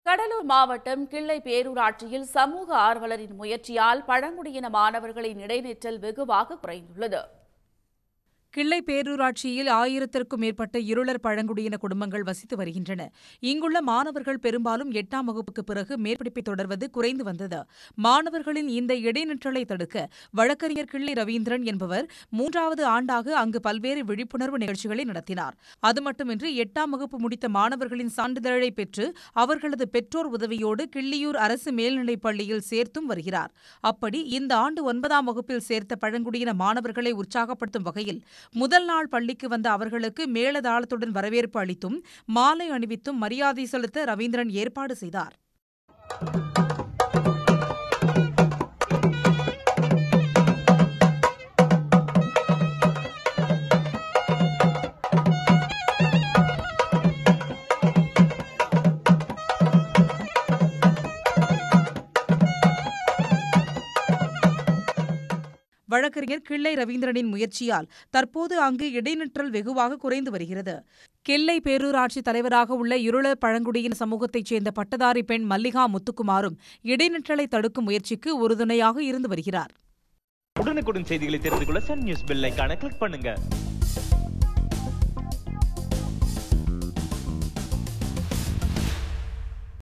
கடலூர் மாவட்டம் கிள்ளை பேரூராட்சியில் சமூக ஆர்வலரின் முயற்சியால் பழங்குடியின மாணவர்களின் இடைநிற்றல் வெகுவாக குறைந்துள்ளது. கிள்ளை பேரூராட்சியில் 1000க்கும் மேற்பட்ட இருளர் பழங்குடியின குடும்பங்கள் வசித்து வருகின்றன. இங்குள்ள மாணவர்கள் பெரும்பாலும் 8ஆம் வகுப்புக்கு பிறகு மேற்படிப்பை தொடர்வது குறைந்து வந்தது. மாணவர்களின் இந்த இடைநிற்றலை தடுக்க வழக்கறிஞர் கிள்ளை ரவீந்திரன் என்பவர் 3வது ஆண்டாக அங்கு பல்வேறு விழிப்புணர்வு நிகழ்ச்சிகளை நடத்தினார். அது மட்டுமின்றி 8ஆம் வகுப்பு முடித்த மாணவர்களின் சான்றிதழை பெற்று அவர்களது பெற்றோர் உதவியோடு கிள்ளியூர் அரசு மேல்நிலைப் பள்ளியில் சேர்த்தும் வருகிறார். அப்படி இந்த ஆண்டு 9ஆம் வகுப்பில் சேர்த்த பழங்குடியின மாணவர்களை உற்சாகப்படுத்தும் வகையில் முதல் நாள் பள்ளிக்கு வந்த அவர்களுக்கு மேளதாளத்துடன் வரவேற்பு அளித்தும் மாலை அணிவித்தும் மரியாதை செலுத்த ரவீந்திரன் ஏற்பாடு செய்தார். வழக்கறிஞர் கிள்ளை ரவீந்திரனின் முயற்சியால் தற்போது அங்கு இடைநிற்றல் வெகுவாக குறைந்து வருகிறது. கிள்ளை பேரூராட்சி தலைவராக உள்ள இருளர் பழங்குடியின சமூகத்தைச் சேர்ந்த பட்டதாரி பெண் மல்லிகா முத்துக்குமாரும் இடைநிற்றலை தடுக்கும் முயற்சிக்கு உறுதுணையாக இருந்து வருகிறார். உடனுக்குடன் செய்திகளை தெரிந்து கொள்ள சன் நியூஸ் பெல் ஐகானை கிளிக் பண்ணுங்க.